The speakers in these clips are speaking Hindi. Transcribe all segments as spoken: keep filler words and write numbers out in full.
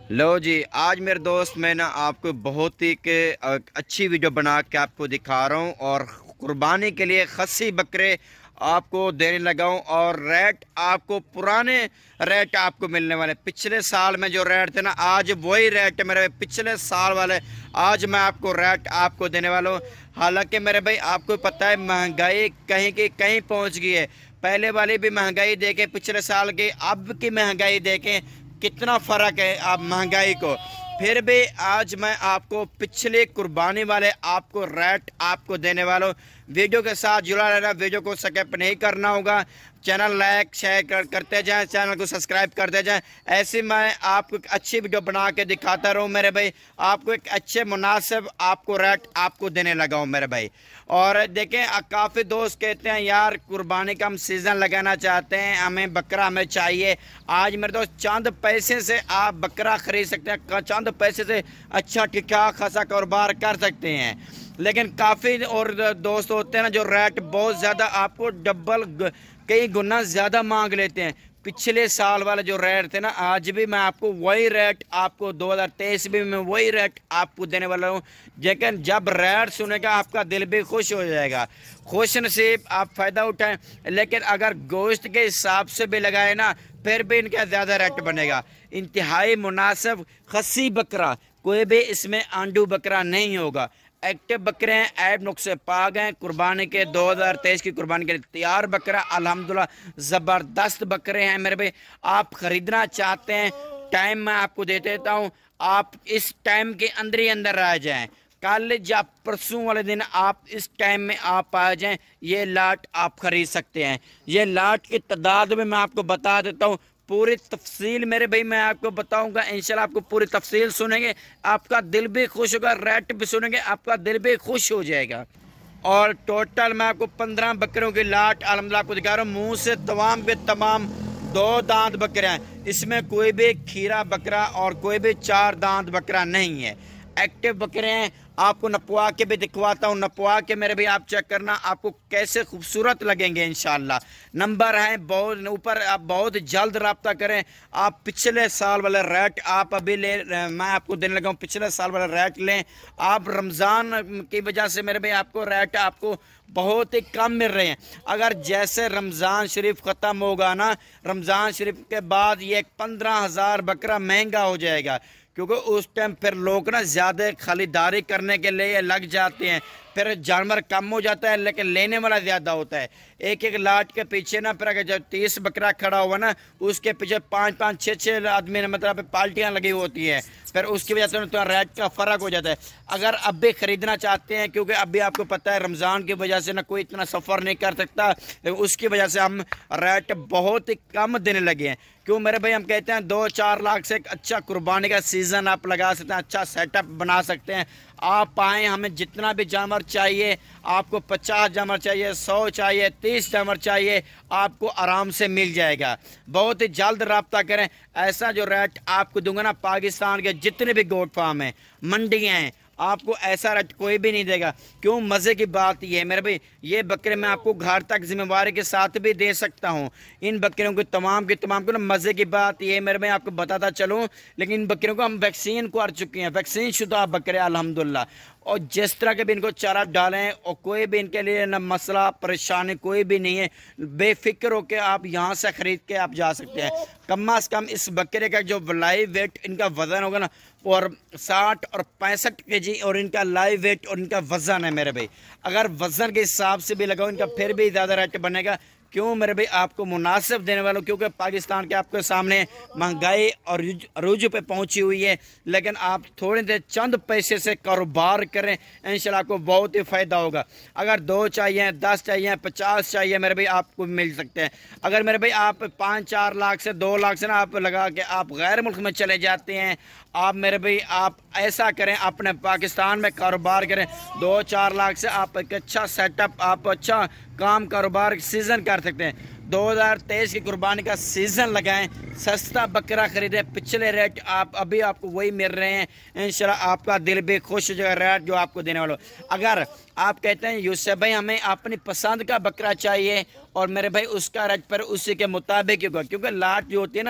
लो जी, आज मेरे दोस्त मैं ना आपको बहुत ही के अ, अच्छी वीडियो बना के आपको दिखा रहा हूँ और कुर्बानी के लिए खस्सी बकरे आपको देने लगा हूँ। और रेट आपको पुराने रेट आपको मिलने वाले। पिछले साल में जो रेट थे ना, आज वही रेट है मेरे पिछले साल वाले। आज मैं आपको रेट आपको देने वाला हूँ। हालांकि मेरे भाई आपको पता है महंगाई कहीं की कहीं पहुँच गई है। पहले वाली भी महंगाई देखें, पिछले साल की अब की महंगाई देखें, कितना फ़र्क है आप महंगाई को। फिर भी आज मैं आपको पिछले कुर्बानी वाले आपको रेट आपको देने वाला हूँ। वीडियो के साथ जुड़ा रहना, वीडियो को स्किप नहीं करना होगा। चैनल लाइक शेयर कर, करते जाएं, चैनल को सब्सक्राइब करते जाएं। ऐसे मैं आपको एक अच्छी वीडियो बना के दिखाता रहूँ मेरे भाई। आपको एक अच्छे मुनासिब आपको रेट आपको देने लगा हूँ मेरे भाई। और देखें, काफ़ी दोस्त कहते हैं यार कुर्बानी का हम सीज़न लगाना चाहते हैं, हमें बकरा हमें चाहिए। आज मेरे दोस्त चंद पैसे से आप बकरा ख़रीद सकते हैं, चंद पैसे से अच्छा ठीक ठाक खासा कारोबार कर सकते हैं। लेकिन काफ़ी और दोस्त होते हैं ना जो रेट बहुत ज़्यादा आपको डबल कई गुना ज़्यादा मांग लेते हैं। पिछले साल वाले जो रेट थे ना, आज भी मैं आपको वही रेट आपको दो हज़ार तेईस भी मैं वही रेट आपको देने वाला हूँ। लेकिन जब रेट सुनेगा आपका दिल भी खुश हो जाएगा। खुश नसीब आप फ़ायदा उठाएं। लेकिन अगर गोश्त के हिसाब से भी लगाए ना, फिर भी इनका ज़्यादा रेट बनेगा। इंतहाई मुनासिब खस्सी बकरा, कोई भी इसमें आंडू बकरा नहीं होगा। एक्टिव बकरे हैं, ऐब नुक्से पाक हैं। कुर्बानी के दो हज़ार तेईस की कुर्बानी के लिए तैयार बकरा अल्हम्दुलिल्लाह ज़बरदस्त बकरे हैं मेरे भाई। आप ख़रीदना चाहते हैं, टाइम मैं आपको दे देता हूँ। आप इस टाइम के अंदर ही अंदर आ जाएं। कल या परसों वाले दिन आप इस टाइम में आप आ जाएं, ये लाट आप ख़रीद सकते हैं। ये लाट की तादाद में मैं आपको बता देता हूँ, पूरी तफसील मेरे भाई मैं आपको बताऊंगा। इंशाल्लाह आपको पूरी तफसील सुनेंगे, आपका दिल भी खुश होगा। रेट भी सुनेंगे, आपका दिल भी खुश हो जाएगा। और टोटल मैं आपको पंद्रह बकरों की लाट अल्हम्दुलिल्लाह आपको दिखा रहा हूँ। मुंह से तमाम के तमाम दो दांत बकरे हैं, इसमें कोई भी खीरा बकरा और कोई भी चार दांत बकरा नहीं है। एक्टिव बकरे हैं। आपको नपवा के भी दिखवाता हूँ, नपवा के मेरे भी आप चेक करना, आपको कैसे खूबसूरत लगेंगे इंशाल्लाह। नंबर है बहुत ऊपर, आप बहुत जल्द रब्ता करें। आप पिछले साल वाले रेट आप अभी ले, मैं आपको देने लगा हूँ, पिछले साल वाला रेट लें। आप रमज़ान की वजह से मेरे भाई आपको रेट आपको बहुत ही कम मिल रहे हैं। अगर जैसे रमज़ान शरीफ ख़त्म होगा ना, रमज़ान शरीफ के बाद ये पंद्रह हज़ार बकरा महंगा हो जाएगा, क्योंकि उस टाइम फिर लोग ना ज़्यादा खरीदारी करने के लिए लग जाते हैं। फिर जानवर कम हो जाता है लेकिन लेने वाला ज़्यादा होता है। एक एक लाट के पीछे ना फिर अगर जब तीस बकरा खड़ा हुआ ना, उसके पीछे पाँच पाँच छः छः आदमी ने मतलब पाल्टियाँ लगी होती हैं। फिर उसकी वजह से तो रेट का फ़र्क हो जाता है। अगर अब भी ख़रीदना चाहते हैं, क्योंकि अभी आपको पता है रमज़ान की वजह से ना कोई इतना सफ़र नहीं कर सकता, लेकिन उसकी वजह से हम रेट बहुत ही कम देने लगे हैं। क्यों मेरे भाई, हम कहते हैं दो चार लाख से एक अच्छा कुर्बानी का सीज़न आप लगा सकते हैं, अच्छा सेटअप बना सकते हैं। आप आएँ, हमें जितना भी जानवर चाहिए, आपको पचास जानवर चाहिए, सौ चाहिए, तीस जानवर चाहिए, आपको आराम से मिल जाएगा। बहुत ही जल्द रब्ता करें। ऐसा जो रेट आपको दूंगा ना, पाकिस्तान के जितने भी गोट फार्म हैं, मंडियाँ हैं, आपको ऐसा रेट कोई भी नहीं देगा। क्यों, मज़े की बात ये है मेरे भाई, ये बकरे मैं आपको घर तक जिम्मेवारी के साथ भी दे सकता हूँ। इन बकरियों को तमाम के तमाम को ना, मज़े की बात ये है मेरे भाई, आपको बताता चलूँ। लेकिन इन बकरियों को हम वैक्सीन कर चुके हैं, वैक्सीन शुदा बकरे अल्हम्दुलिल्लाह। और जिस तरह के भी इनको चारा डालें और कोई भी इनके लिए न मसला परेशानी कोई भी नहीं है। बेफिक्र होकर आप यहाँ से ख़रीद के आप जा सकते हैं। कम अज़ कम इस बकरे का जो लाइव वेट इनका वज़न होगा ना, और साठ और पैंसठ के जी और इनका लाइव वेट और इनका वज़न है मेरे भाई। अगर वज़न के हिसाब से भी लगाओ इनका, फिर भी ज़्यादा रेट बनेगा। क्यों मेरे भाई, आपको मुनासिब देने वालों, क्योंकि पाकिस्तान के आपके सामने महंगाई और अरूज पे पहुंची हुई है। लेकिन आप थोड़े देर चंद पैसे से कारोबार करें, इंशाल्लाह आपको बहुत ही फ़ायदा होगा। अगर दो चाहिए, दस चाहिए, पचास चाहिए, मेरे भाई आपको मिल सकते हैं। अगर मेरे भाई आप पाँच चार लाख से दो लाख से ना आप लगा के आप गैर मुल्क में चले जाते हैं, आप मेरे भाई आप ऐसा करें, अपने पाकिस्तान में कारोबार करें। दो चार लाख से आप एक अच्छा सेटअप, आप अच्छा काम कारोबार सीज़न कर सकते हैं। दो हज़ार तेईस की कुर्बानी का सीज़न लगाएं, सस्ता बकरा खरीदें, पिछले रेट आप अभी आपको वही मिल रहे हैं। इंशाल्लाह आपका दिल भी खुश हो जाएगा रेट जो आपको देने वालों। अगर आप कहते हैं यूसुफ भाई हमें अपनी पसंद का बकरा चाहिए, और मेरे भाई उसका रेट पर उसी के मुताबिक होगा, क्योंकि लाट जो होती है ना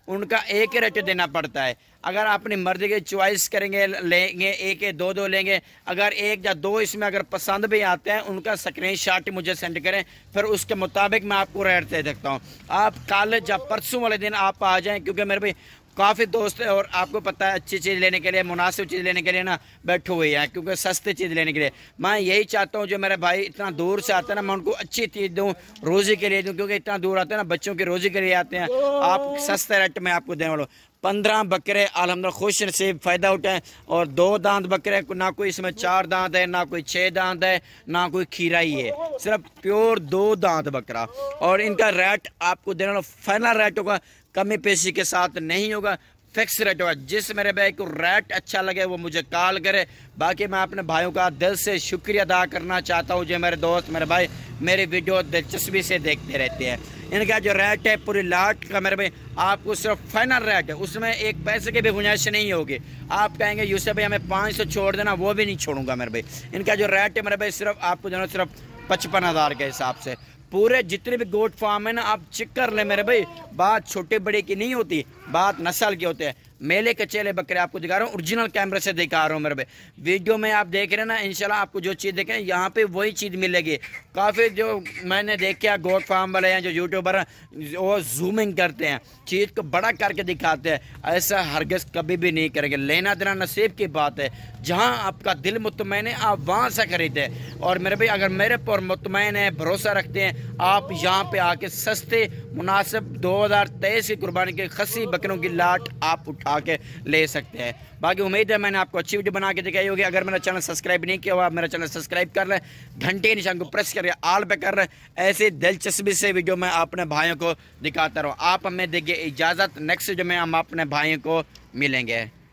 उनका एक ही रेट देना पड़ता है। अगर अपनी मर्जी की चॉइस करेंगे, लेंगे एक या दो दो लेंगे, अगर एक या दो इसमें अगर पसंद भी आते हैं उनका स्क्रीनशॉट मुझे सेंड करें, फिर उसके मुताबिक मैं आपको रेट दे सकता हूँ। आप कल या परसों वाले दिन आप आ जाएं, क्योंकि मेरे भाई काफ़ी दोस्त है और आपको पता है अच्छी चीज़ लेने के लिए, मुनासिब चीज़ लेने के लिए ना बैठे हुए हैं, क्योंकि सस्ती चीज़ लेने के लिए। मैं यही चाहता हूँ जो मेरे भाई इतना दूर से आते हैं ना, मैं उनको अच्छी चीज़ दूँ, रोज़ी के लिए दूँ, क्योंकि इतना दूर आते हैं ना, बच्चों की रोज़ी के लिए आते हैं। आप सस्ते रेट में आपको देने वालों पंद्रह बकरे अल्हम्दुलिल्लाह खुश नसीब फ़ायदा उठाएं। और दो दांत बकरे, ना कोई इसमें चार दांत है, ना कोई छः दांत है, ना कोई खीरा ही है, सिर्फ प्योर दो दांत बकरा। और इनका रेट आपको देने वाला फाइनल रेट होगा, कमी पेशी के साथ नहीं होगा, फिक्स रेट होगा। जिस मेरे भाई को रेट अच्छा लगे वो मुझे कॉल करे। बाकी मैं अपने भाइयों का दिल से शुक्रिया अदा करना चाहता हूँ जो मेरे दोस्त मेरे भाई मेरी वीडियो दिलचस्पी से देखते रहते हैं। इनका जो रेट है पूरी लाट का मेरे भाई आपको सिर्फ फाइनल रेट है, उसमें एक पैसे की भी गुंजाइश नहीं होगी। आप कहेंगे यूसुफ भाई हमें पाँच सौ छोड़ देना, वो भी नहीं छोड़ूंगा मेरे भाई। इनका जो रेट है मेरे भाई सिर्फ आपको जो है सिर्फ पचपन हज़ार के हिसाब से। पूरे जितने भी गोट फार्म है ना आप चेक कर ले मेरे भाई, बात छोटे बड़े की नहीं होती, बात नस्ल की होते हैं। मेले कचेले बकरे आपको दिखा रहा हूँ, ओरिजिनल कैमरे से दिखा रहा हूँ मेरे भाई। वीडियो में आप देख रहे हैं ना, इंशाल्लाह आपको जो चीज़ देखें यहाँ पे वही चीज़ मिलेगी। काफ़ी जो मैंने देखा गोट फार्म वाले हैं, जो यूट्यूबर हैं, वो जूमिंग करते हैं, चीज़ को बड़ा करके दिखाते हैं। ऐसा हरगिज़ कभी भी नहीं करेंगे। लेना देना नसीब की बात है, जहाँ आपका दिल मुतमैन है आप वहाँ से खरीदें। और मेरे भाई अगर मेरे पर मुतमैन है, भरोसा रखते हैं, आप यहाँ पे आके सस्ते मुनासिब दो हज़ार तेईस की कुर्बानी के खसी बकरों की लाट आप उठा के ले सकते हैं। बाकी उम्मीद है मैंने आपको अच्छी वीडियो बना के दिखाई होगी। अगर मेरा चैनल सब्सक्राइब नहीं किया हुआ, आप मेरा चैनल सब्सक्राइब कर लें, घंटे निशान को प्रेस करके आल पे कर लें। ऐसे दिलचस्पी से वीडियो मैं अपने भाइयों को दिखाता रहूँ। आप हमें देखिए इजाज़त, नेक्स्ट वीडियो में हम अपने भाइयों को मिलेंगे।